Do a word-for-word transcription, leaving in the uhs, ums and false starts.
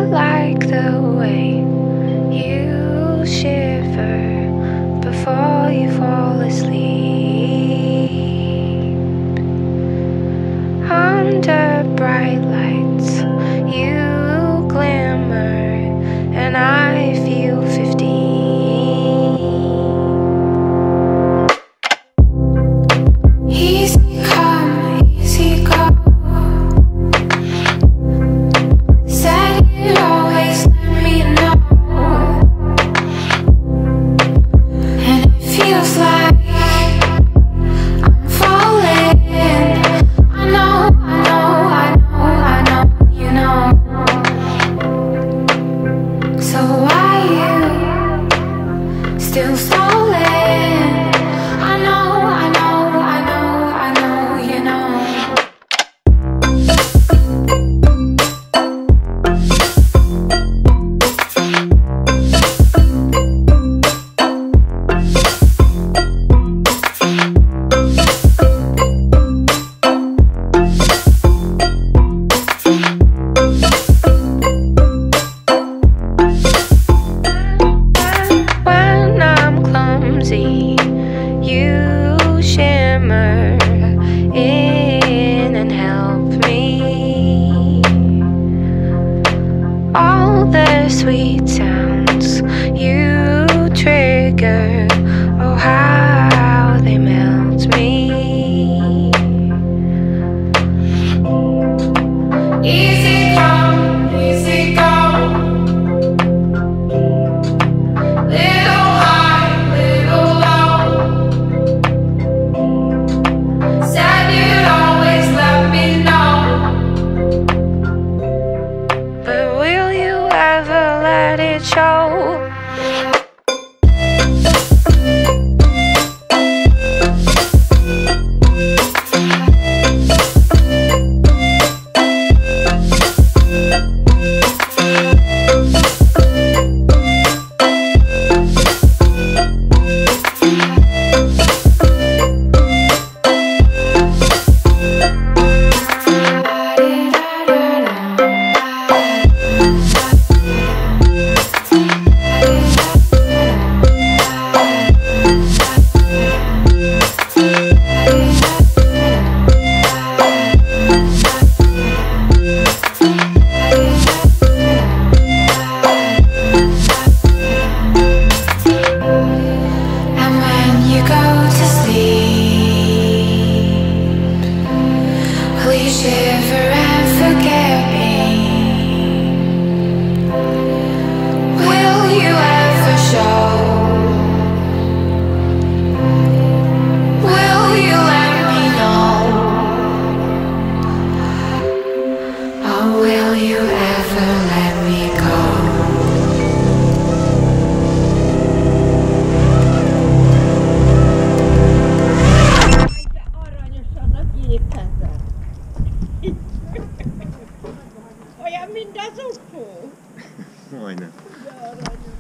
like the way you shiver before you fall asleep under bright lights. You glimmer and I feel fifteen. Easy come, easy go. Said you'd always let me know, and it feels like I'm falling. I know, I know, I know, I know, you know. So why you still stalling? I know, I know, I know, I know, you know. When I'm clumsy, you shimmer in and help me. All the sweet sounds you trigger, oh how they melt me. Easy come, easy go. Little high, little low. Said you'd always let me know, but will you ever let it show? And when you go to sleep, will you shiver and forget me? Will you ever show? Will you let me know? Or will you ever let me go? Aranyosan a gépezet. Olyan, mint az ufó. Majdnem. De aranyos.